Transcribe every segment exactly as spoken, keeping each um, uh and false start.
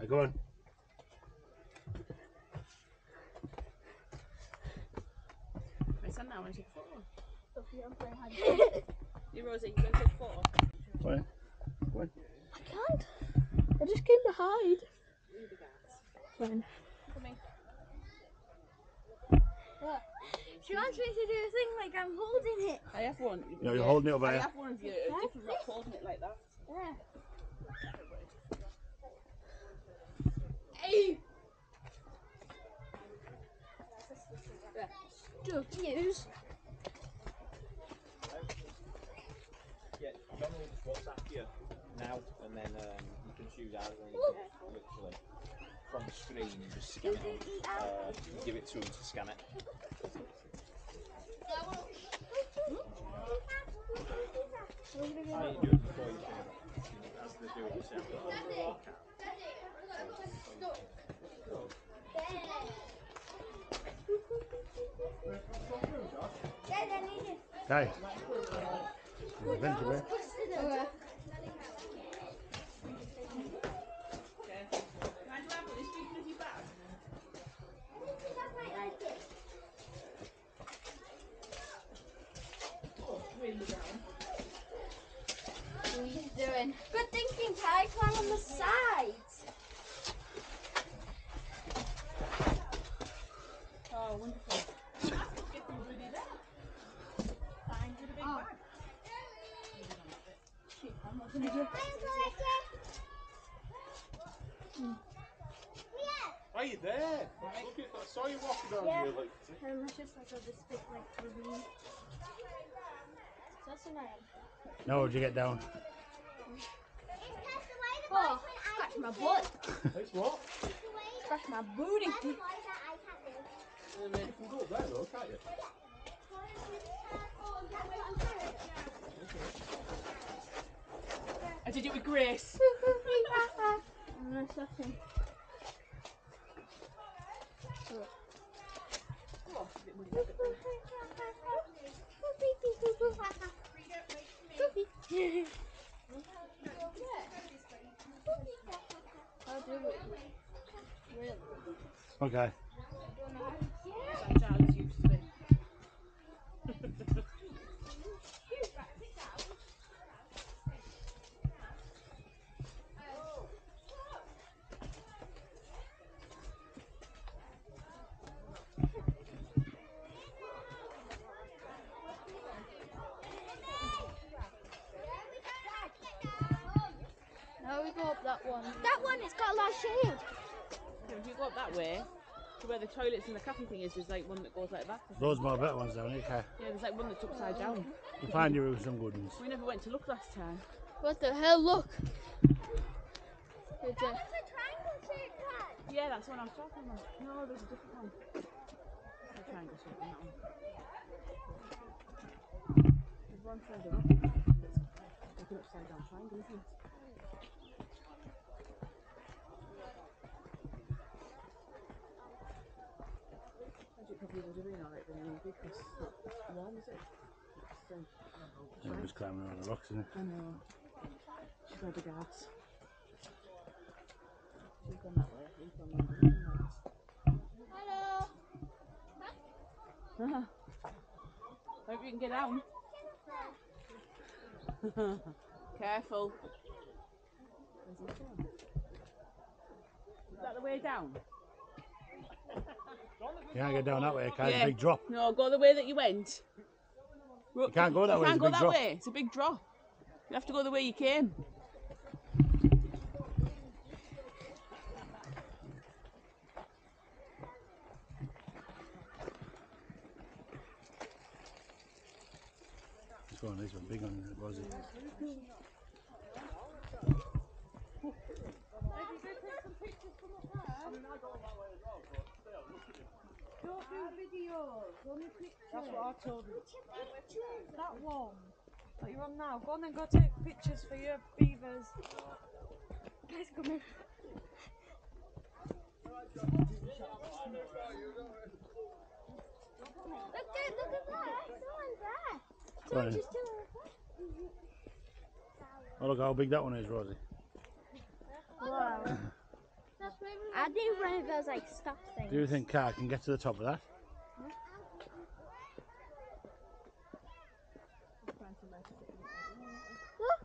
Right, go on. My son now wants to take a photo. You Rosie, you going to take a photo? Go on. Go on. I can't. I just came to hide. Fine. Come in. What? She wants me to do a thing like I'm holding it. I have one. No, you're holding it over I here. have one of you. A different rock holding it like that. Yeah. Hey! Stuff use. Yeah, John will just WhatsApp you now, and then um, you can choose ours, and you can literally from the screen you just scan it on. Uh, you give it to him to scan it. How you do it before you do it? As they do it, you say, I've got a Okay. Eventually. Okay. What are you doing? Good thinking, Kai. Climb on the sides. Oh, wonderful. Get them bloody there. Fine, with a big bag. Shit, I'm not gonna do it. Are you there? Look at, I saw you walking down Yeah. here like. Um, it's just like a this big like ravine. That's an iron. Now where'd you get down? Oh, scratch my butt. It's what? Scratch my booty. Um, you can go up there though, can't you? I did it with Grace. Nice second. How do we? Really? Okay. Some child's used to be. Now we go up that one. That one, it's got a lot of shade. Yeah, if you go up that way, to where the toilets and the cafe thing is, there's like one that goes like that. Those more better ones down here. Okay. Yeah, there's like one that's upside down. We'll find you some good ones. We never went to look last time. What the hell? Look. It's a Yeah, that's the one I was talking about. No, there's a different one. The triangle shape, that one. There's one further up. It's like an upside down triangle, isn't it? It probably would have been alright when you were big, because it's not warm, is it? So, I'm just climbing on the rocks, isn't it? I know. She's got a big ass. She's gone that way. We've gone the other way. hello. Hope you can get down. Careful. Is that the way down? You can't get down that way, okay? It's Yeah. a big drop. No, go the way that you went. You can't go that You way, can't it's a go big that drop. way. It's a big drop. You have to go the way you came. Let's go on, these were big ones, was it? Don't do videos, only pictures. That's what I told him. That one that you're on now. Go on and go take pictures for your beavers. Guys, come in. Look there, look at that. Someone's there. Go on. Just doing it. Oh, look how big that one is, Rosie. Wow. I need one of those like stop things. Do you think Car can get to the top of that? Look!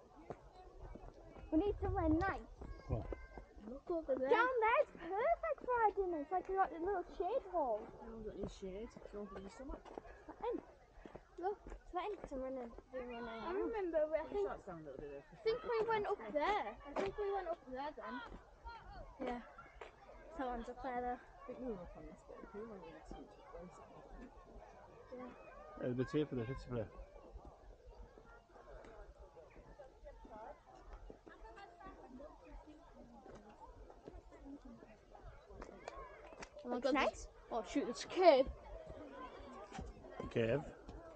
We need somewhere nice. What? Look over there. Down there's perfect for our dinner. It's like a little little shade hall. No, we don't need shade. It's over the summer. Fine. Look, it's fine because I'm running, doing running. I remember, I Push think, that down a little bit there. I think we went up there. I think we went up there then. Yeah. Someone's up there though. I think we were up on this bit of the pool when we had so much place. Yeah. There's a bit here for the hits play. Oh my god, nice. Oh shoot, it's a cave. Cave.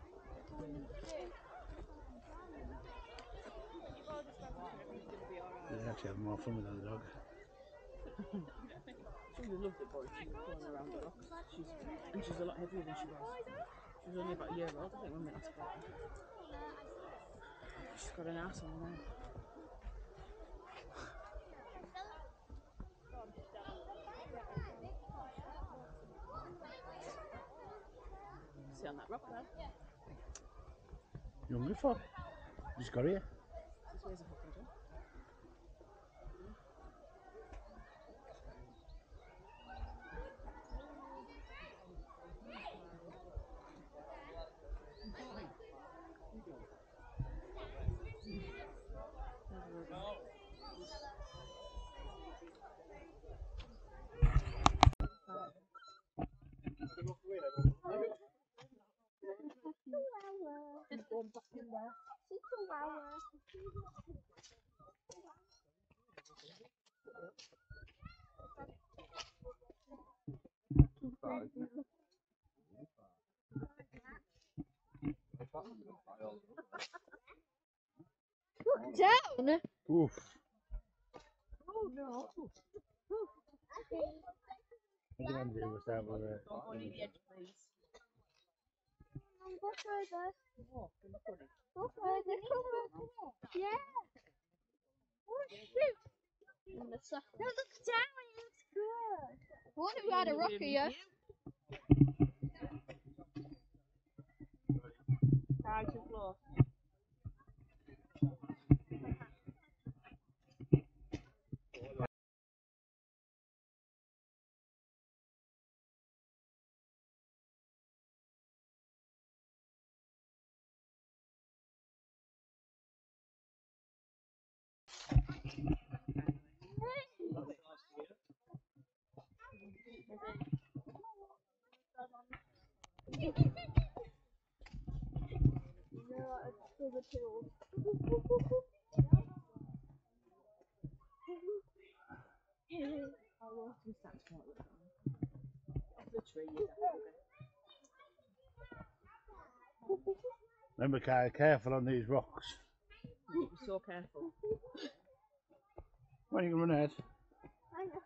Yeah, actually having more fun with the dog. She would have loved it, boy. She's going around the rocks. She's, and she's a lot heavier than she was. She was only about a year old, I think, when we last brought her. She's got an ass on there. See on that rock there? You hungry for? Just got here. This way's a fucking jump. Just going back in there. Six hours. Look down. Oof. Oh no! What do you want to do? We'll start with uh, Don't go near the edge, please. Go further. Oh, can you put it? Go further. Yeah. Oh shoot. No, look down. It looks good. What if we had a rock here? Try too close. No, it's still the tools. I'll walk to that spot. Off the tree, you definitely. remember, Car, careful on these rocks. Be so careful. When you can run ahead. I know.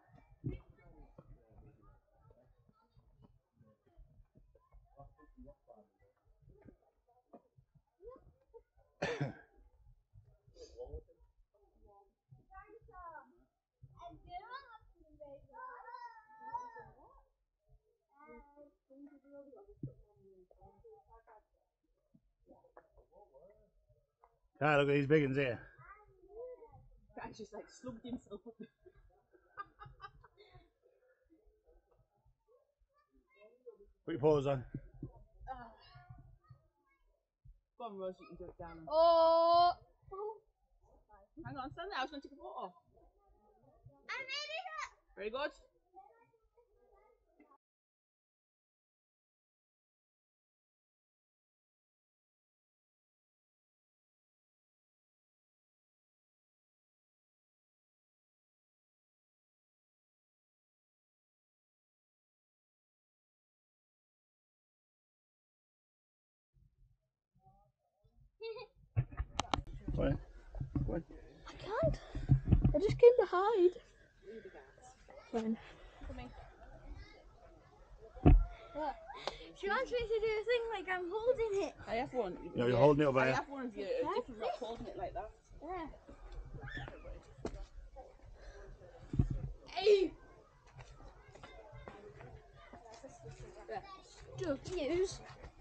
Car, look at these big ones here. That just like slugged himself up. Put your paws on. Go on, Rose, you can do it down. Oh. Hang on, stand there. I was going to take a photo. I made it up. Very good. Go on. Go on. I can't. I just came to hide. Fine. Come in. What? She wants me to do a thing like I'm holding it. I have one. No, you're holding it up I there. have one of you, a different rock holding it like that. Yeah. Hey! stuff use.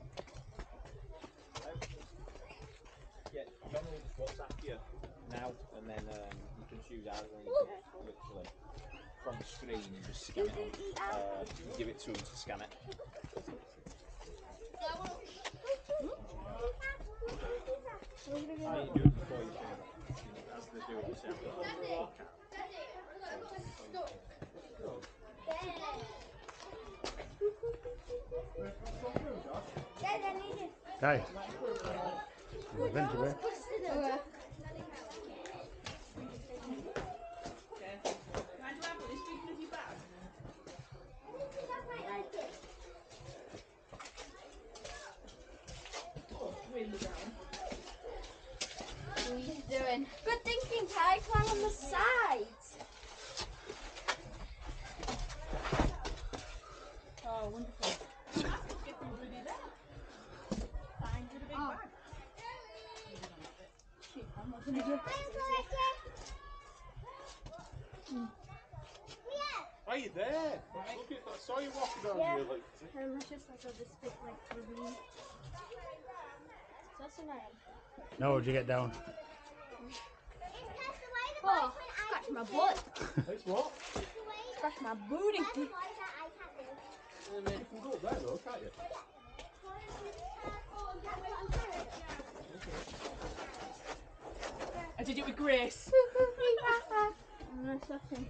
Yeah, John will just WhatsApp you now, and then um, you can choose ours, and then you can literally from the screen you just scan it on. Uh, you give it to him to scan it. We're gonna Oh, go. you do it before you film it. As they're doing the sound. Okay. We've been to it. Okay. Mind you, I put this big bloody bag? Really down. What are you doing? Good thinking, Kai. Climb on the sides. Oh, wonderful. Let's get them bloody there. Fine, with a big Oh. bag. Shit, I'm not gonna do it. Are you there? Look at that. I saw you walking down Yeah. here like Um, it's just like a this big like ravine. So that's annoying. No, would you get down? Oh, scratch my butt. It's what? Scratch my booty. Um, you can go up there though, can't you? I did it with Grace. I'm gonna stuff him.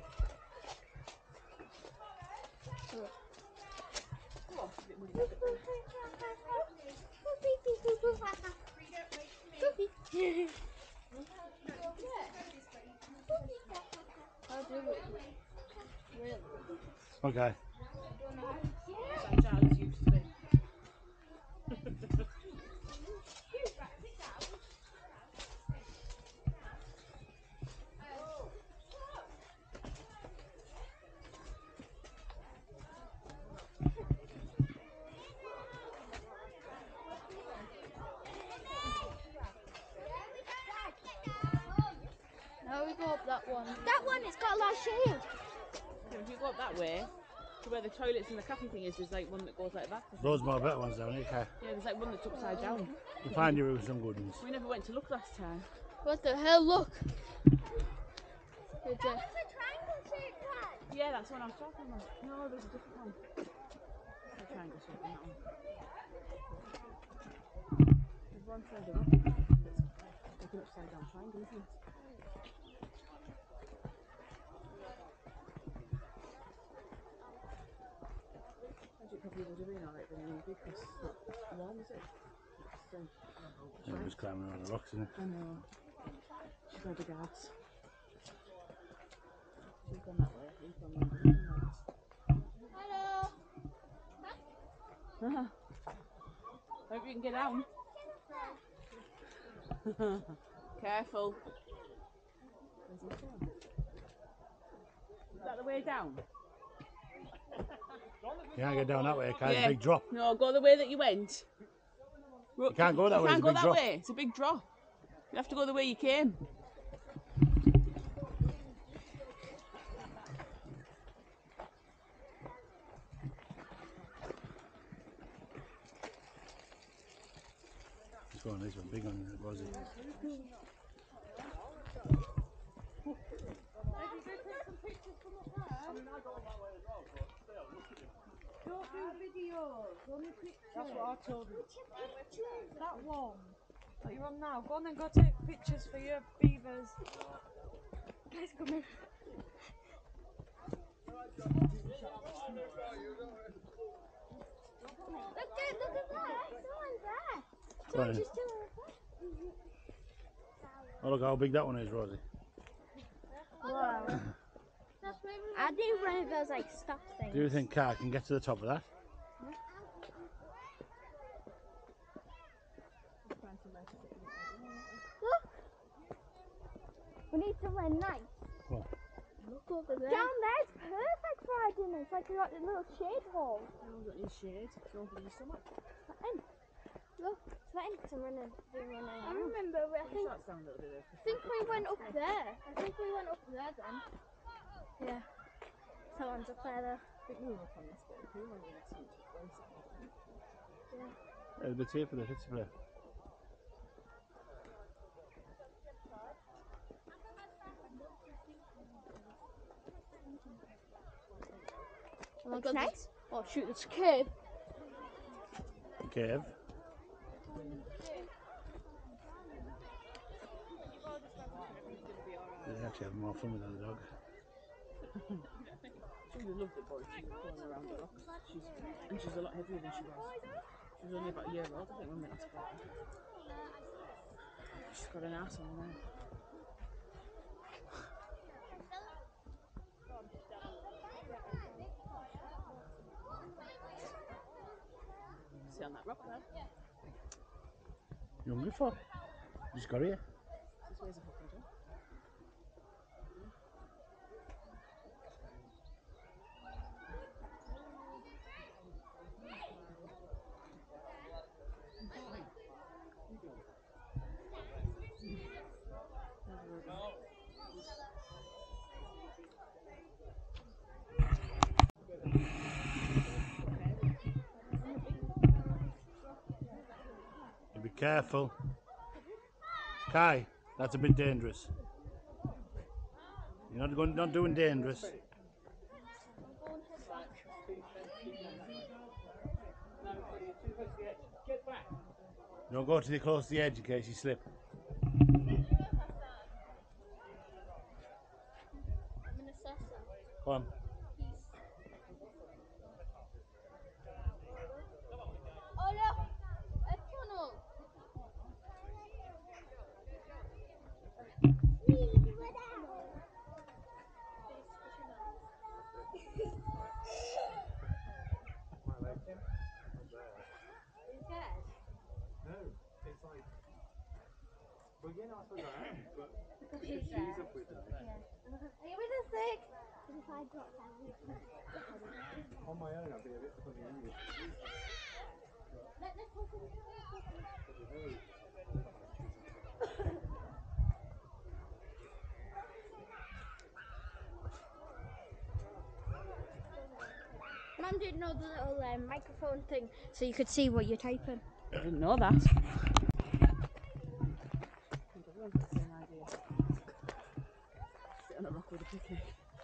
How do we? Really? Okay. That's how Charles used to be. Now we go up that one. That one, it's got a lot of shade. Yeah, if you go up that way, to where the toilets and the cafe thing is, there's like one that goes like that. Those more better ones down here, okay. Yeah, there's like one that's upside down. You find you with some good ones. We never went to look last time. What the hell? Look. It's a Yeah, that's the one I was talking about. No, there's a different one. The triangle shape in that one. There's one further up. It's like an upside down triangle, isn't it? Actually, it probably would have been alright when you were big because it's not warm, is it? It's still. It was climbing on the rocks, isn't it? I know. She's got the guards. She's gone that way. We've gone that way. hello. Huh? Hope you can get down. Careful. Where's he going? Is that the way down? You can't get down that way, okay? It's Yeah. a big drop. No, go the way that you went. You can't go that You way, can't it's a go big that drop. way. It's a big drop. You have to go the way you came. Let's go on this one, big one, was it? Don't do videos, only pictures. That's what I told him. That one that you're on now, go on and go take pictures for your beavers. Guys, come here. Look at, look at that. Someone's there. Go on Someone's then. just doing it. Oh, look how big that one is, Rosie. Wow. I do one of those like stop things. Do you think Car can get to the top of that? Look. We need somewhere nice. What? Look over there. Down there, it's perfect for our dinner. It's like we got a little shade hole. No, we've got any shade. It's open in the summer. And look, it's letting someone in. I remember, we, I think, That's down a little bit there. I think we went up there. I think we went up there then. Yeah. Someone's up there though. I think we were up on this bit. We were going to see it place. There's a bit here for the kids to play. Looks nice. Oh shoot, it's a cave. Cave. They actually have more fun with the dog. She would have loved it, but she's going around the rocks. She's, and she's a lot heavier than she was. She was only about a year old, I think, when we last bought her. She's got an arse on her now. See on that rock there? You hungry for? Just got here. This way's a fucking door. You be careful. Kai, that's a bit dangerous. You're not going, not doing dangerous. Don't go too close to the edge in case you slip. I'm an assessor. Come on. Oh look! A tunnel! No, it's like, well, yeah, no, I suppose I am, but because she's up with them. Are you with us, Nick? If I drop down. On my own, I'd be a bit funny anyway. Let the fucking Mum didn't know the little um, microphone thing, so you could see what you're typing. I didn't know that. I think everyone's got the same idea. Sit on a rock with a picnic.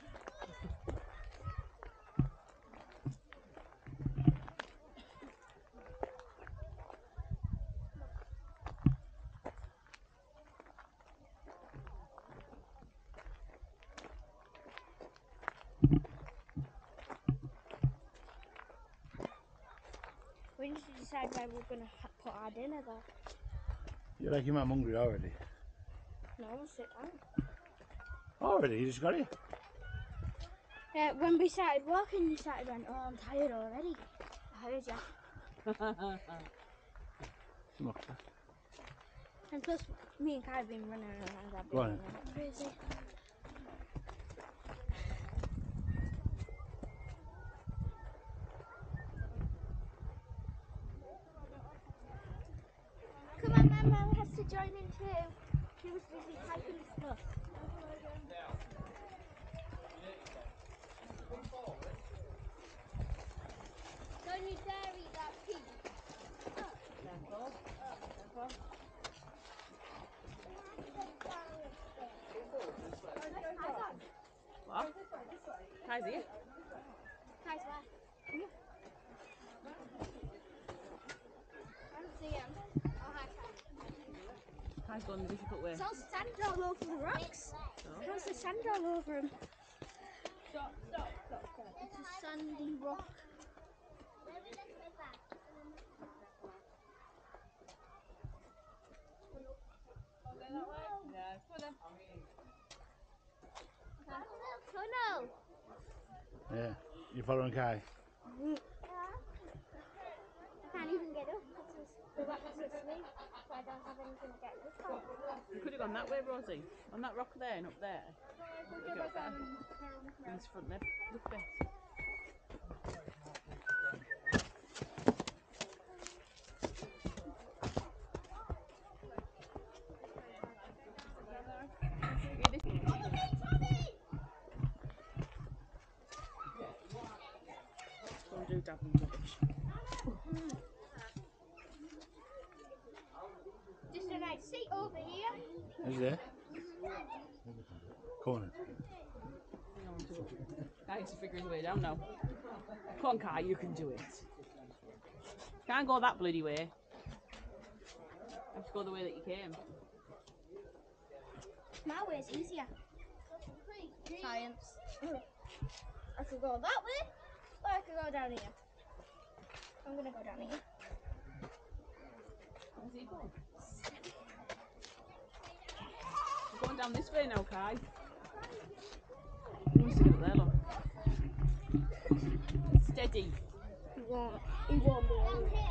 We need to decide where we're going to put our dinner though. You're like your mum hungry already. No, we'll sit down. Already? You just got here? Yeah, when we started walking, you started going, oh, I'm tired already. I heard ya. Look. And plus, me and Kai have been running around. I've Go been on. running crazy. Come on, Mama has to join in too. She was busy typing stuff. Don't you dare eat that pea. Careful. Careful. What? Kai's here. Kai's where? I don't see him. Oh, hi, Kai. Kai's going the difficult way. It's all sand all over the rocks. How's the sand all over him? Stop, stop, stop, stop. It's a sandy rock. Yeah, put them. Tunnel. Yeah. You following Kai? I can't even get up because the rock's asleep, so I don't have anything to get up on. You could have gone that way, Rosie. On that rock there and up there. You could have got in this front left. Look there. Don't do dabbing rubbish. Is there? Corner. Kai has to figure his way down now. Come on, Kai, you can do it. Can't go that bloody way. You have to go the way that you came. My way's easier. Science. I could go that way, or I could go down here. I'm gonna go down here. Where's he going? We're going down this way now, Kai. He wants to get up there, look. Steady. He won't. He won't be able to.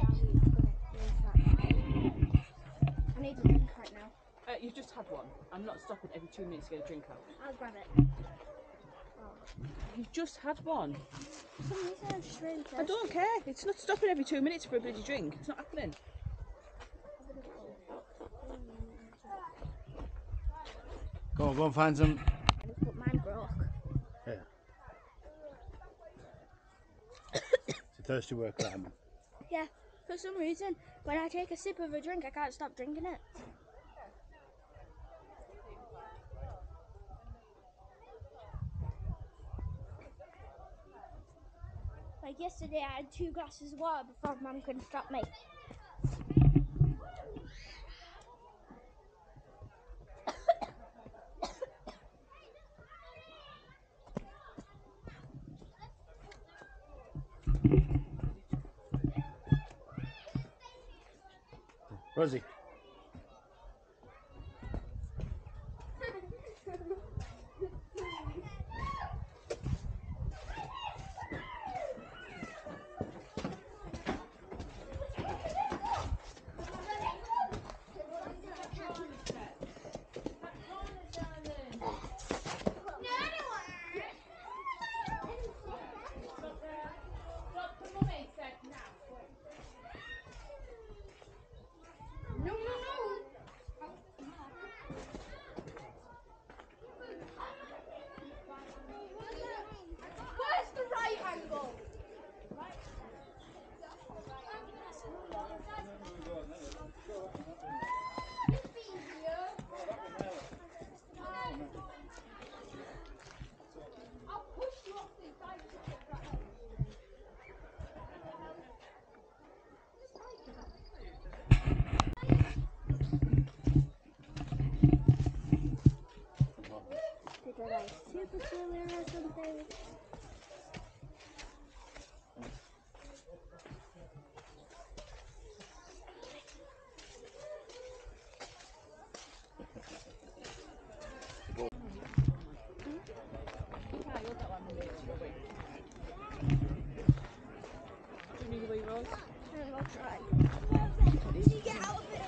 I need a drink right now. Uh, you've just had one. I'm not stopping every two minutes to get a drink out. I'll grab it. You've just had one. For some reason I'm just really I thirsty. don't care. It's not stopping every two minutes for a bloody drink. It's not happening. Go on, go and find some. But mine broke. Yeah. It's a thirsty worker, man. Yeah, for some reason, when I take a sip of a drink, I can't stop drinking it. Like yesterday, I had two glasses of water before Mum could stop me. Rosie. No, no, no. Where's the right angle? I'll push you off the bike. Did I like super silly or something? Kai, you're that one minute to your way. Do you need a wee, Rose? I'll try. Did you get out of it?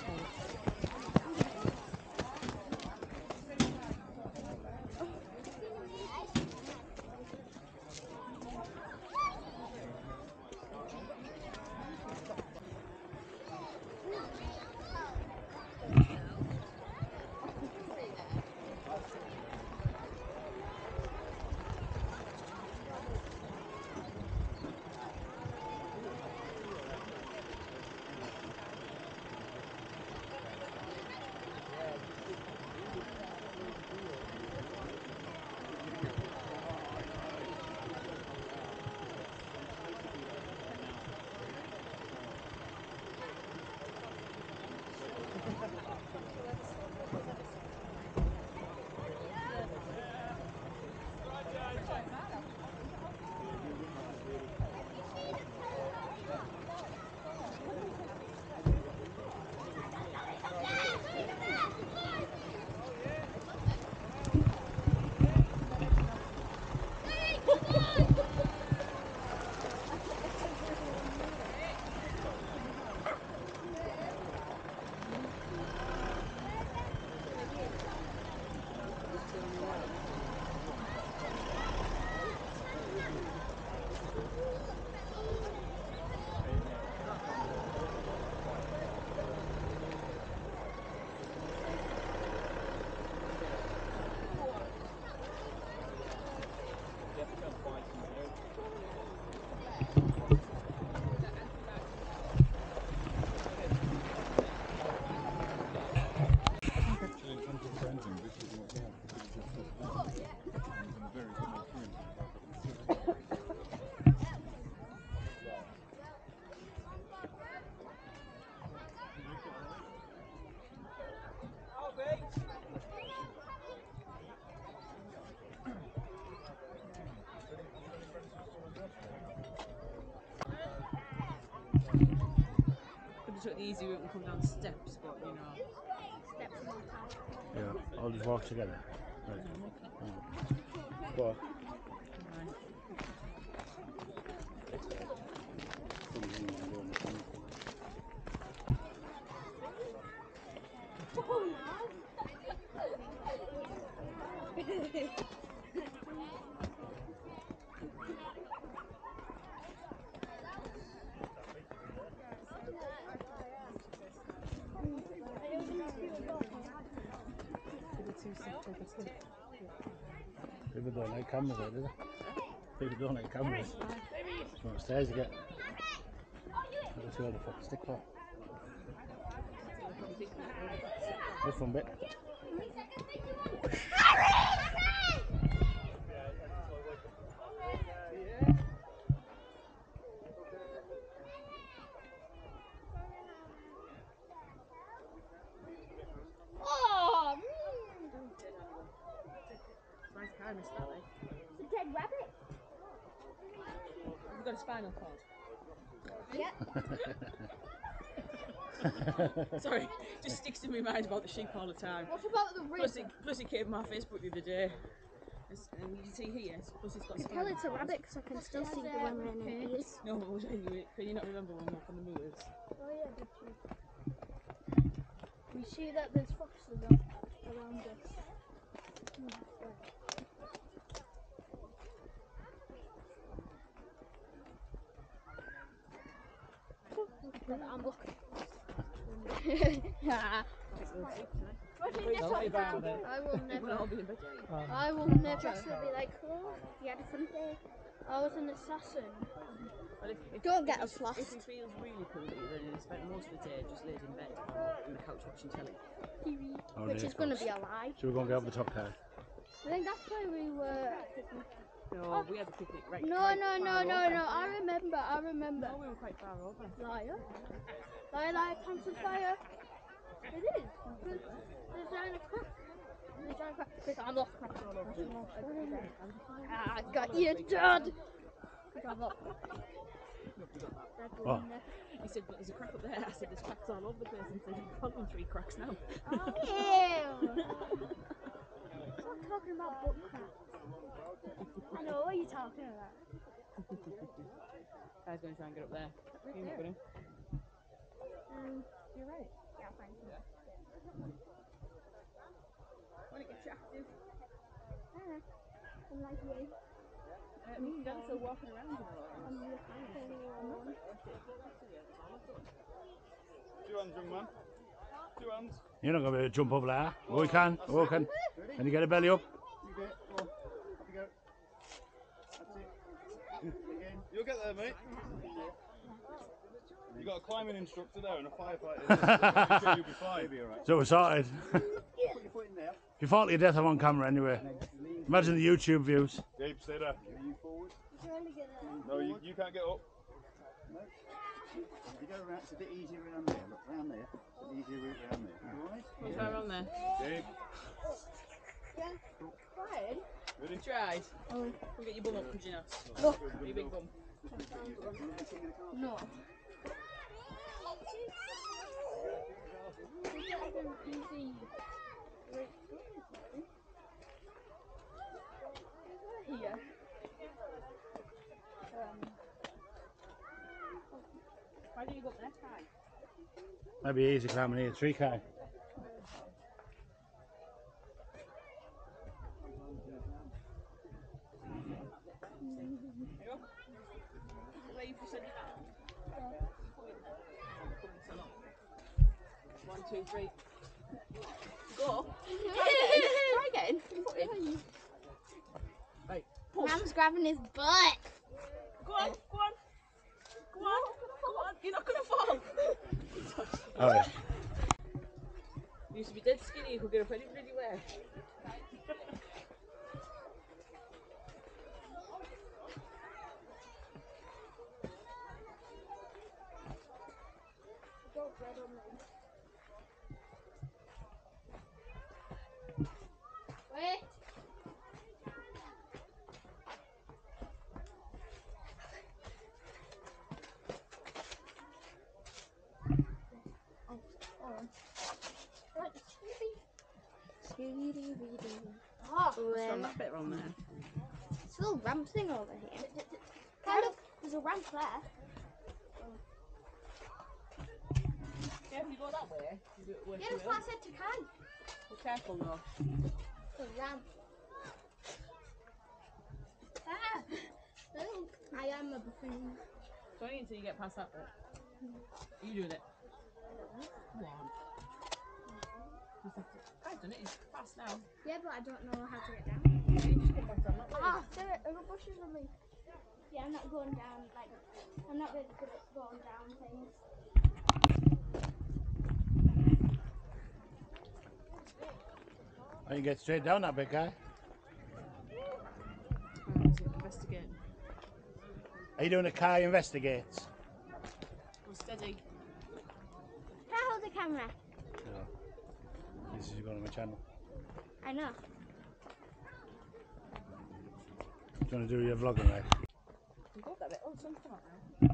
just took the easy route and come down the steps, but you know. Steps on my time. Yeah, I'll just walk together. Right. Mm. Go on. People don't like cameras, though, do they? People don't like cameras. Just want stairs to get. Let's see what the fucking stick for. This one bit. Oh, Nice car, missed that, like. it's a dead rabbit. Have you got a spinal cord? Yeah. Sorry, just sticks in my mind about the sheep all the time. What about the Plus rib? it, plus it came on my Facebook the other day. It's, and you can see here, plus it's got You can spinal tell it's a cord. rabbit because I can still see the one in the ears. No, but was anyway, can you not remember when we were on the moors? Oh yeah, did you? We see that there's foxes up around us. I'm looking. I will never. I will never be like, oh, you had a fun day. I was an assassin. Well, if, if, Don't if get he- us lost. If he feels really poorly, then he spent most of the day just laid in bed on the couch watching telly. T V, Oh, which dear is going to gosh. be a lie. So we're going to go over the top car. I think that's where we were. No, we had a picnic right. No, right no, no, far no, over. no. I remember. I remember. No, we were quite far over. Liar. Liar, liar, pants of fire. It is. There's there's down a crack. There's down a crack. Because I'm lost crack. Ah, I got you, Dad. I'm lost crack. What? He said, but there's a crack up there. I said, there's cracks all over the place. And he said, you've got them three cracks now. Ew. Stop talking about book cracks. I know what you're talking about. Guy's going to try and get up there. You're not going to. Um, you're right. Yeah, fine. When it gets active. Ah, I'm like you. Uh, me and Dad's still walking around. You know. I'm the kind one. Two hands, young man. Two hands. You're not going to be able to jump up there. Oh, we can. Oh, we can. Can you get a belly up? You do it. Go on. Up you go. That's it. Again. You'll get there, mate. You got a climbing instructor there and a firefighter. I'm sure you'll be fine. You'll be alright. So we're sorted. Put your foot in there. If you fall to your death, I'm on camera anyway. Imagine the YouTube views. Gabe, stay there. You forward. No, you, you can't get up. No. You go around, it's a bit easier around there. Look, round there. It's an easier route round there. Alright? What's going on there? Gabe. Fine. Ready? Tried. Oh, We'll get your bum up, could you not? look. Your big bum. No. Easy. Here. Um, Why do you go up that high? That'd be easy climbing here, tree car. Where you said you One, two, three. Go. Try again. Try again. Right. Push. Ram's grabbing his butt. Go on. Go on. Go on. Go on. You're not gonna fall. Oh, yeah. You used to be dead skinny. You could get up any bloody where. Wait. Oh, What's on that bit wrong there? it's a little ramp thing over here. Kind of. There's a ramp there. Yeah, if you go that way, you do it worse. Yeah, that's what I said to Kai. Be careful though. The ramp. Ah! I am a buffoon. It's only until you get past that bit. You doing it? Come on. Just have to. I've done it. It's fast now. Yeah, but I don't know how to get down. Yeah, you just come back down that way. Ah, there are bushes on me. Yeah, I'm not going down, like, I'm not really good at going down things. I can get straight down that bit, guy. Investigate. Are you doing a car investigates? Go steady. Can I hold the camera? No. This is going on my channel. I know. Do you want to do your vlogging life? You got that bit. Oh, sun's come out now.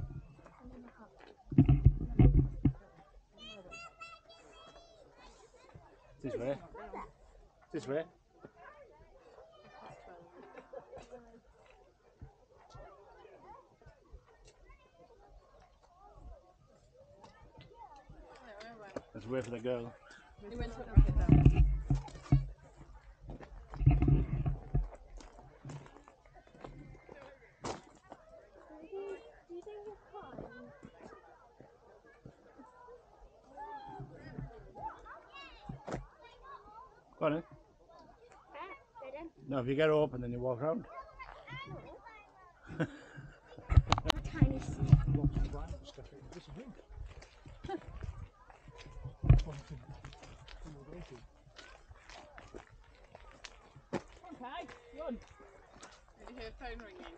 This way. This way. Let's wait for the girl. We went to it down. Do you think you're fine? Go on in. No, if you get her open, then you walk around. Tiny seat. Okay, good. Did you hear a phone ringing?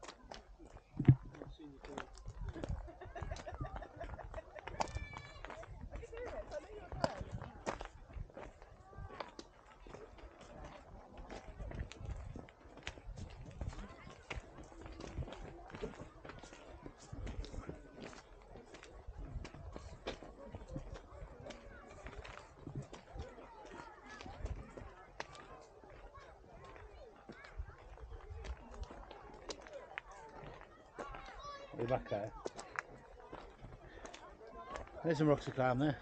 Way back there. There's some rocks to climb there.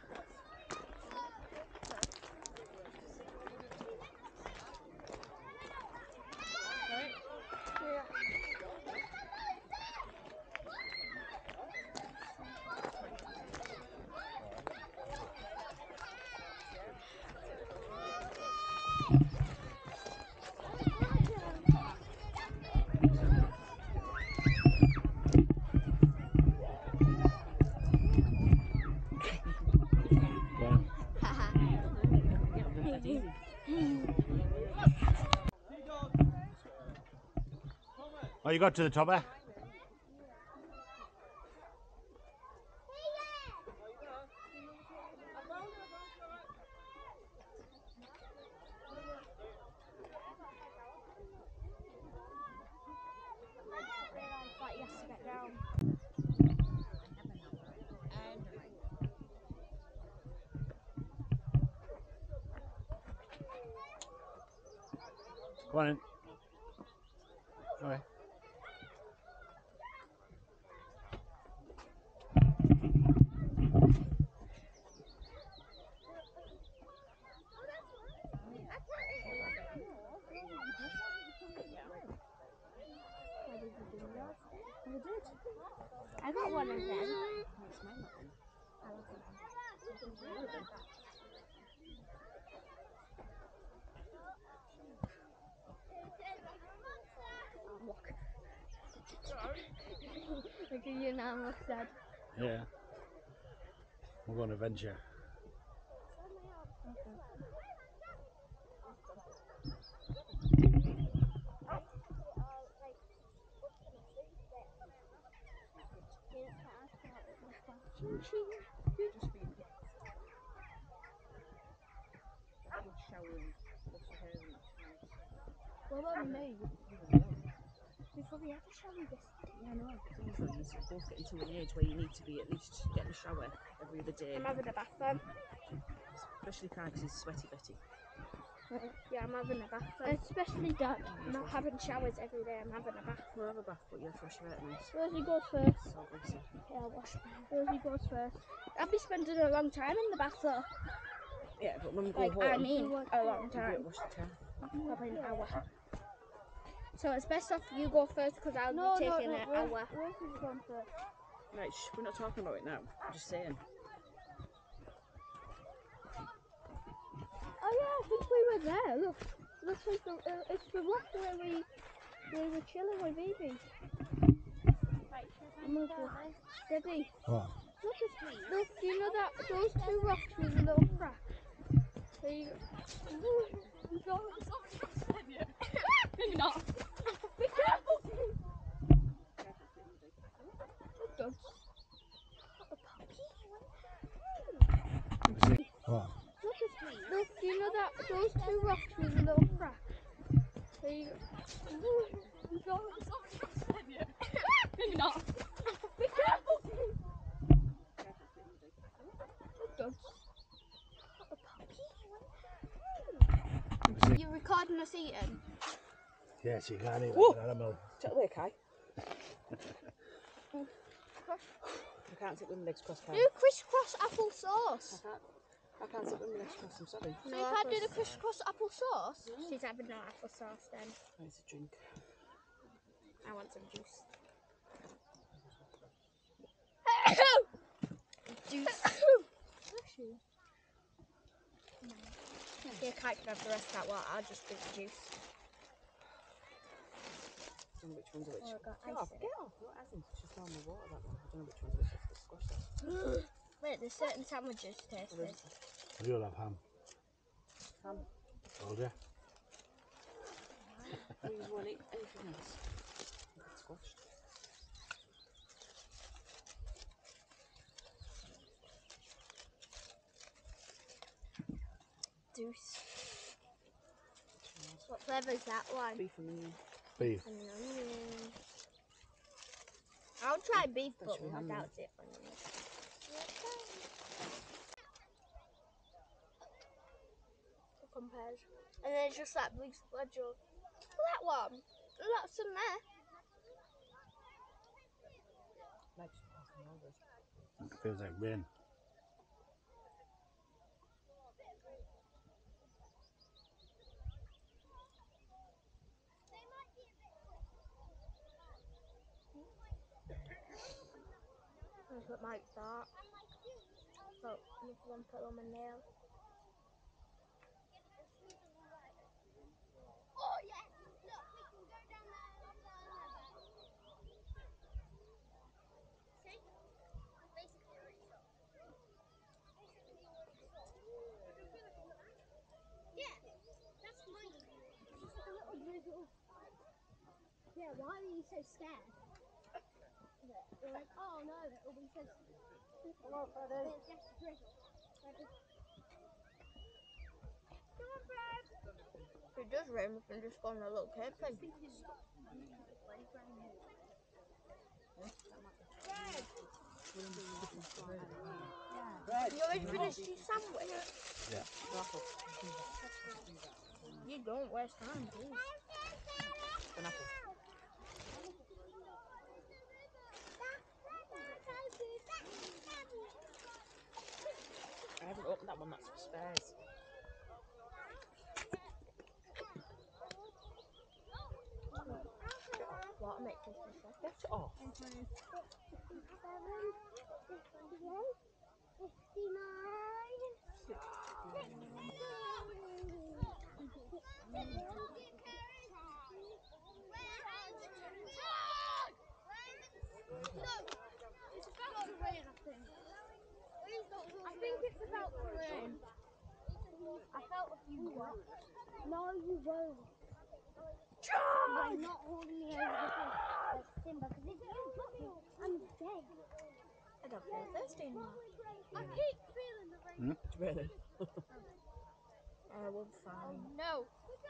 Oh, you got to the top there? Go on in. Okay. I got one of them. Look at you now, look sad. Yeah. We're going to venture. What about me? We've probably had a shower this day. Yeah, I know. So you both get into an age where you need to be at least getting a shower every other day. I'm having a bath then. Especially Kai, because he's sweaty Betty. Yeah, I'm having a bath. Especially Dad. I'm not having showers every day. I'm having a bath. We'll have a bath, but you'll fresh your out nice. Rosie goes first. So greasy. Yeah, I'll wash me. Rosie goes first. I'll be spending a long time in the bath though. Yeah, but when we go Like, home, I mean, a long you do time. it, wash the car. Probably an hour. So it's best off you go first because I'll No, be no, taking no, an Rose- hour. Rosie's gone first. Right, shh, we're not talking about it now. I'm just saying. Oh yeah, I think we were there. Look, looks like the, uh, it's the rock where we we were chilling with baby. Right, I'm gonna steady. What? Look, it's, look, do you know that those two rocks with a little crack? There you go. Maybe not. Be careful. Look, dogs. A puppy. What? Look, it's, look, do you know that those two rocks with a little crack? There you go. Maybe not. Be careful. Look, dogs. A puppy. You recording us eating? Yes, you can't eat Whoa. like an animal. Take away, Kai. I can't sit with my legs crossed, Kai. Do crisscross apple sauce. I can't. I can't sit with my legs crossed, I'm sorry. So you can't do the crisscross apple sauce? She's having no apple sauce then. It's a drink. I want some juice. Juice. Yeah, Kite can have the rest of that water. I'll just drink the juice. I don't know which one's which. Oh, I got Get ice off, in get off. No, it hasn't. It's just normal water, that one. I don't know which one's which. It's the squash that. Wait, there's certain sandwiches taste this. You'll have ham. Ham. Told you. You won't eat anything else. It's squashed. Juice. What flavour is that one? Beef and onion. Beef. And onion. I'll try beef, That but should be ham without then. it onion. Compares. And then it's just that big splodge of that one. There's lots in there. Might just pass them over. It feels like rain. That's what Mike thought. So, you can put on my nail. Oh, yes! Look, we can go down there. See? Basically, already saw. Basically, already saw. Yeah, that's tiny. It's just like a little drizzle. Yeah, why are you so scared? You're like, oh no, it'll be so. Come on, Freddie. It's just a drizzle. Freddie. Come on, Fred. If it does rain, we can just go on a little cave thing. Fred! Right. You already finished your sandwich? Yeah. You don't waste time, please. An apple. I haven't opened that one, that's for spares. What makes this different? Get it off. fifty-seven, fifty-eight, fifty-nine. It's about to rain, I think. I think it's about to rain. I felt a few drops. No, you won't. I'm not holding me over because it's Simba. Because if you drop me, I'm dead. I don't feel thirsty anymore. I keep feeling the rain. Hmm? Really? I will be fine. Oh no.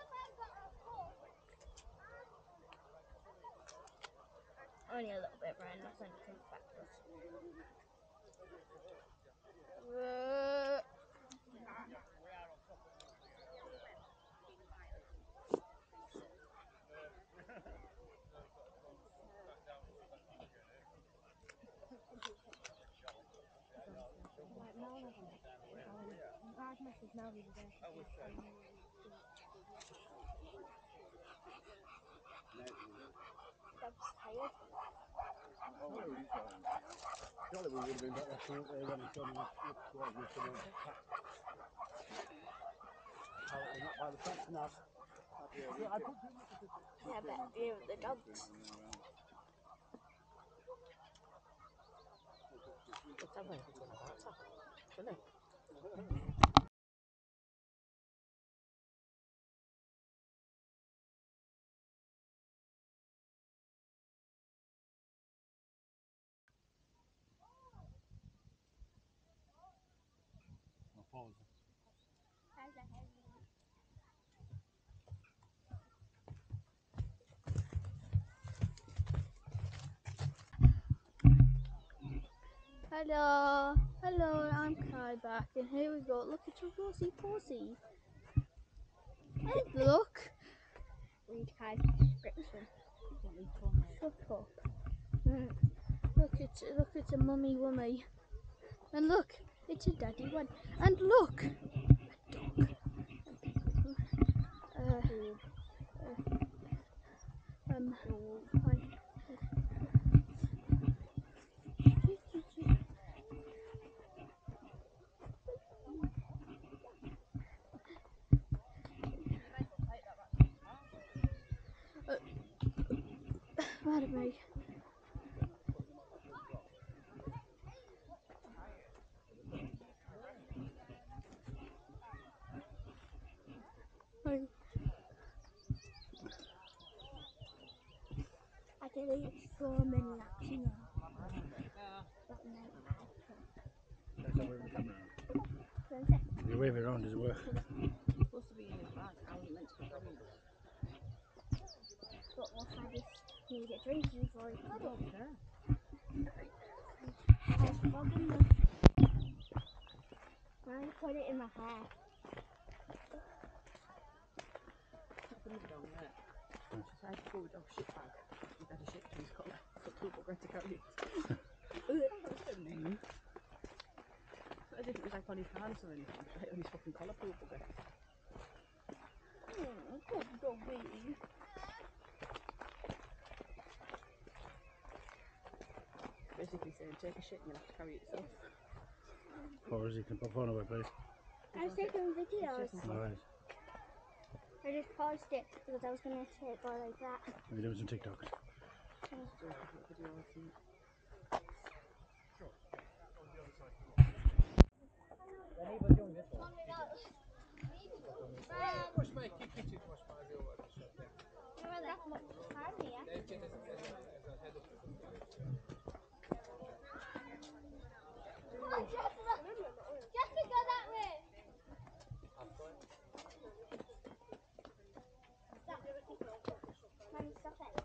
Only a little bit, Ryan. Nothing to affect us. Uh, Because now he's there. Oh, which way? I'm tired. Oh, where are you going? Surely we would have been better to uh, when it's done. Well, you come on. Apparently not by the fence now. I put too much of this. Yeah, better view of the dogs. Hello, hello, I'm Kai back, and here we go. Look at your rosy posy. And look, read Kai's description. Shut up. Mm. Look at look at a mummy wummy, and look, it's a daddy one, and look, a dog. Uh, uh, um, I, pardon me. I, I can eat so many laps, you know. But no, That's how we're in the camera. You wave it around, does it work? It's supposed to be in his bag. How is it meant to be carrying it? but what I just need a drink before I I don't care. I was fogging them. I put it in my hair. Put it down there. She tried to pull the dog shit bag. He had a shit to his collar. So people were going to carry it. Mm-hmm. So as if it was like on his hands or anything. Like on his fucking collar, poor bugger. Mm, good doggy. Basically saying, take a shit and you'll have to carry it yourself. Or is he can put phone away, please? I was taking videos. Alright. I just paused it because I was going to say it go like that. We're doing some TikToks. Jessica, go that way. Mummy, stop it.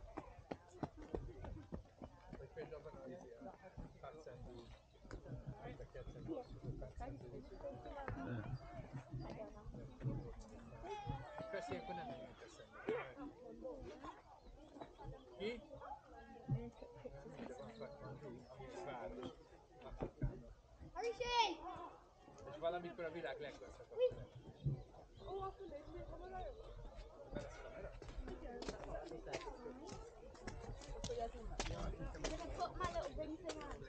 Hurry, És valamikor a világ legrosszabb. I'm going to put my little ring thing on.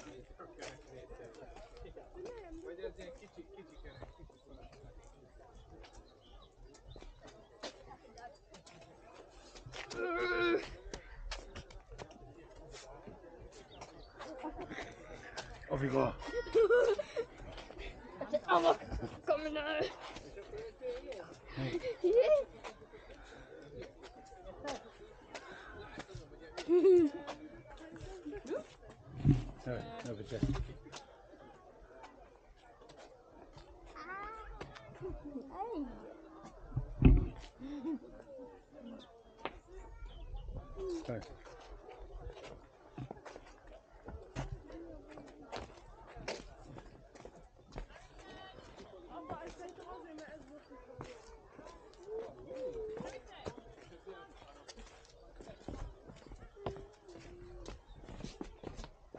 Vagy ez ilyen kicsi, kicsi kenek, kicsi Off you go. Oh, look, coming out. Alright, no picture. Sorry.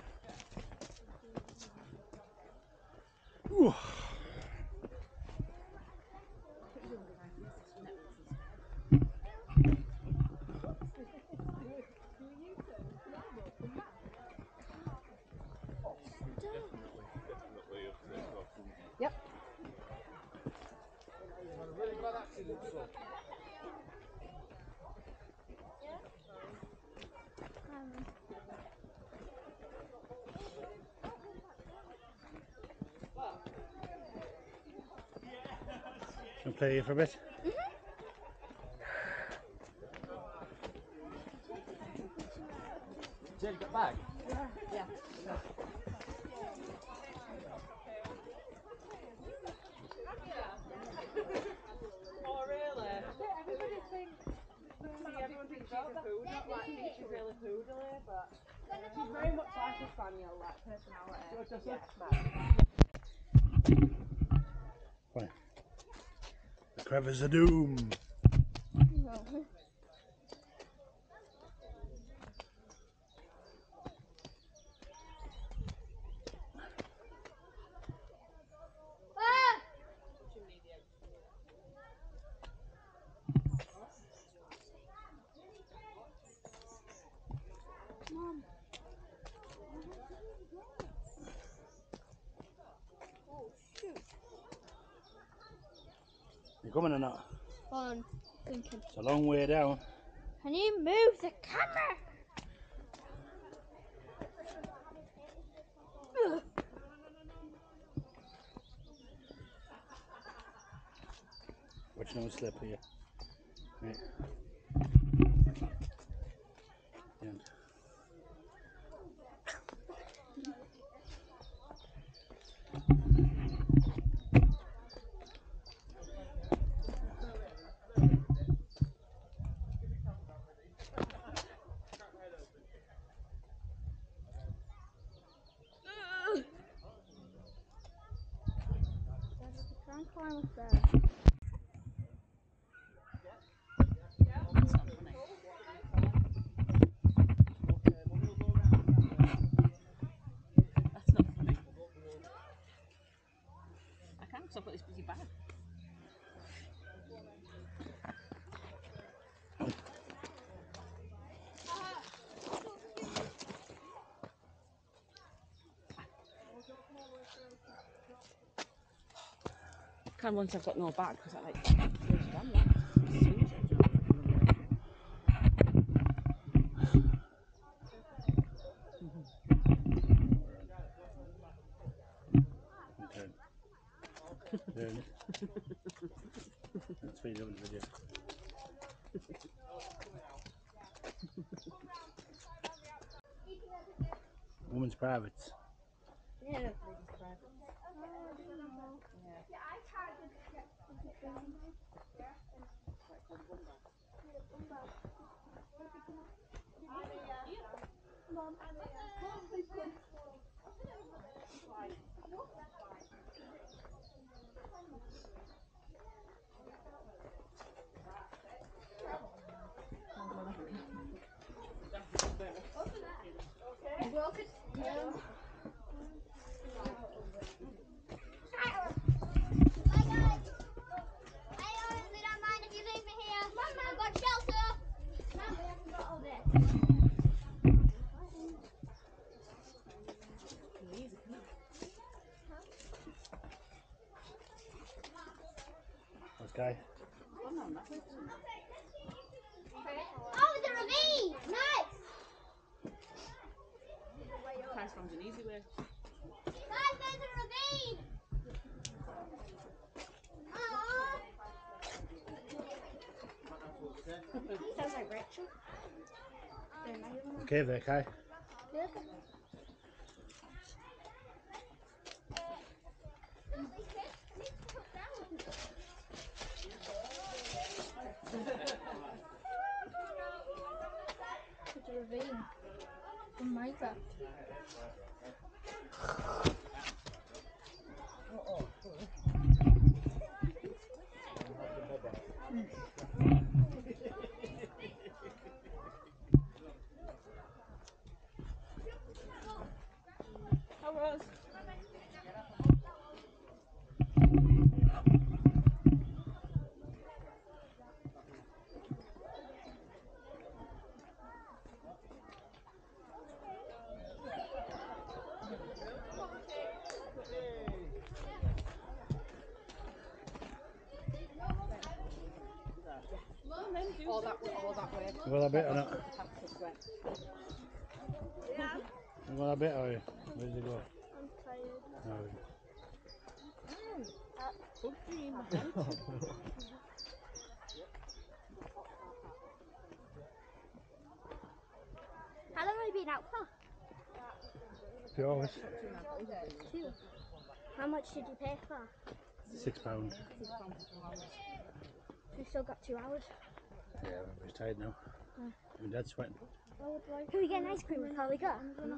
Ooh. Can I play here for a bit? Did you get back? Yeah. Oh, really? Everybody thinks, see, everyone thinks she's a poodle, like thinks she's really poodly, but she's very much like a spaniel, like personality. Fine. The crevice of doom. You coming or not? On thinking. It's a long way down. Can you move the camera? Watch no slip here. Right. And Try and climb up there. That's not funny. That's not funny. I can't because I've got this busy bag. I can once I've got no bag because I like slows you down. That. As soon as I drop it, I'm gonna be turn. Turn. That's what you do in the video. Women's privates. Yeah, that's really private. Okay. Oh, the ravine! Nice! Price found an easy way. Guys, there's a ravine! Aww. Sounds like Rachel. Okay there, Kai. It's a ravine from Minecraft. How was? All that way, all that way. You got a bit or not? This way. You got a bit or you? Where did you go? I'm tired. No. Bug dream. How long have you been out for? Two hours. Two. How much did you pay for? Six pounds. We've still got two hours. Yeah, I'm just tired now. Hmm. My dad's sweating. Can we get an ice cream before we go?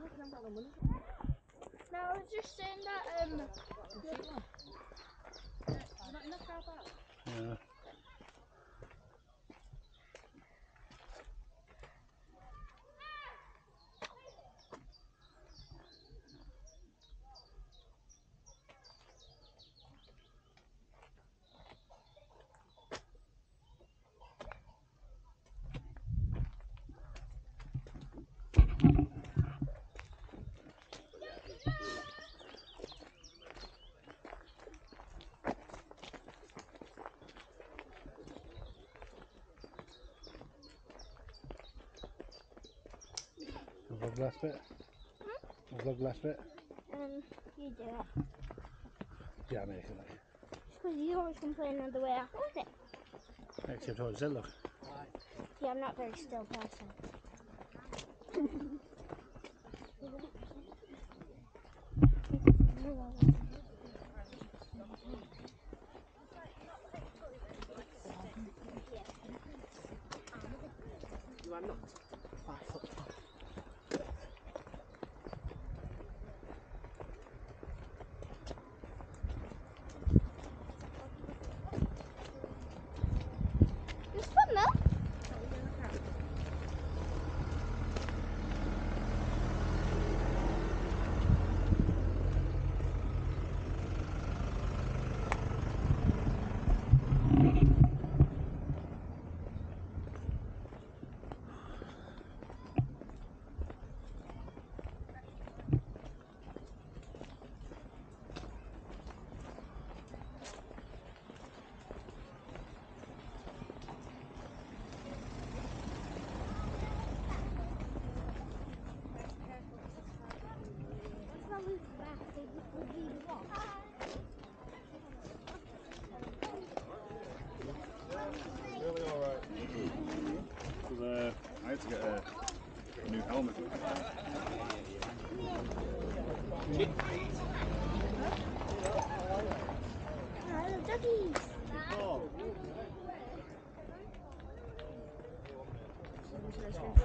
No, I was just saying that um Yeah. Vlog last bit? Hmm? Vlog last bit? um you do it. Yeah, I make it like. Because you always complain on the way I hold it. Except how does it look? Yeah, I'm not a very still person. You are not five foot tall. It was fun though. Really alright. Uh, I had to get a, a new helmet. Hello, doggies. Oh.